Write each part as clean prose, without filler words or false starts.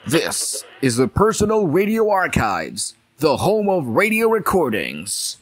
This is the Personal Radio Archives, the home of radio recordings.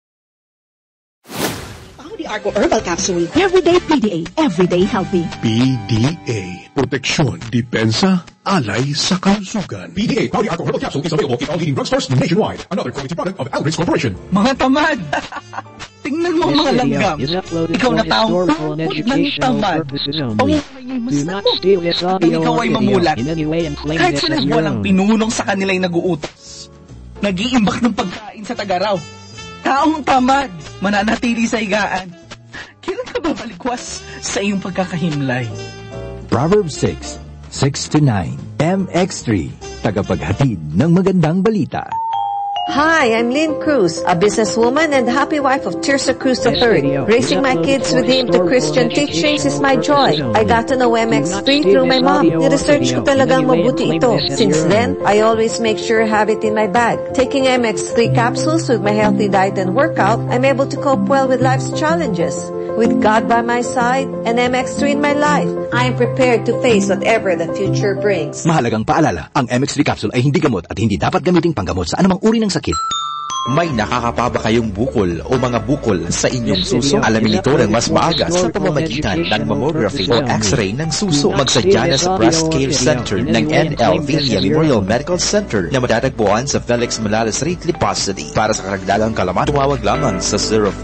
The Arco Herbal Capsule. Everyday PDA, everyday healthy. PDA, proteksyon, depensa, alay sa kalusugan. PDA, the Arco Herbal Capsule is available in all leading drugstores nationwide. Another quality product of Bldg Corporation. Mga tamad! Tingnan mo mga langgam. Ikaw na taong pagod ng tamad. Pamumuhay mas namo. Ikaw ay mamulat. Kahit sila walang pinunong sa kanila'y naguutos. Nag-iimbak ng pagkain sa tagaraw. Taong tamad, mananatili sa higaan. Kailan ka babalikwas sa iyong pagkakahimlay? Proverbs 6, 6-9, MX3, tagapaghatid ng magandang balita. Hi, I'm Lynn Cruz, a businesswoman and happy wife of Tirsa Cruz III. Raising my kids with him to Christian teachings is my joy. I got to know MX3 through my mom. Ni-research ko talagang mabuti ito. Since then, I always make sure I have it in my bag. Taking MX3 capsules with my healthy diet and workout, I'm able to cope well with life's challenges. With God by my side and MX3 in my life, I am prepared to face whatever the future brings. Mahalagang paalala, ang MX3 capsule ay hindi gamot at hindi dapat gamiting panggamot sa anumang uri ng sakit. May nakakapa ba kayong bukol o mga bukol sa inyong suso? Alamin ito ng mas maaga sa pamamagitan ng mammography o x-ray ng suso. Magsadya na sa Breast Care Center ng NL Villa Memorial Medical Center na matatagpuan sa Felix Malala Street, Lipa City. Para sa karagdagang kalaman, tumawag lamang sa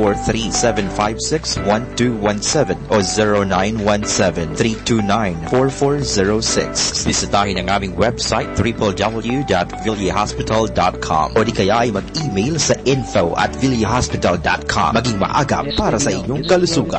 043-756-1217 o 0917-329-4406. Bisitahin ang aming website www.villahospital.com o di kaya ay mag-email sa info@villahospital.com. Maging maaga para sa inyong kalusugan.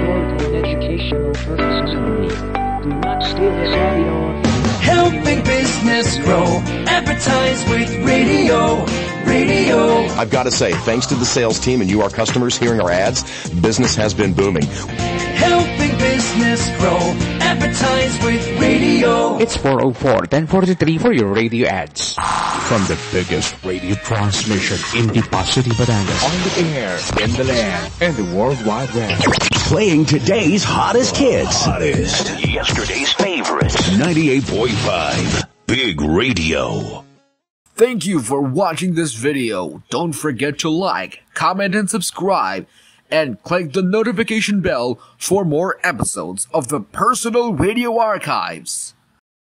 Helping business grow. Advertise with radio. I've got to say, thanks to the sales team and you, our customers, hearing our ads, business has been booming. Helping business grow. Advertise with radio. It's 404-1043 for your radio ads. From the biggest radio transmission in Lipa City, Batangas. On the air, in the land, and the World Wide Web. Playing today's hottest hits. Yesterday's favorites. 98.5 Big Radio. Thank you for watching this video. Don't forget to like, comment, and subscribe. And click the notification bell for more episodes of the Personal Radio Archives.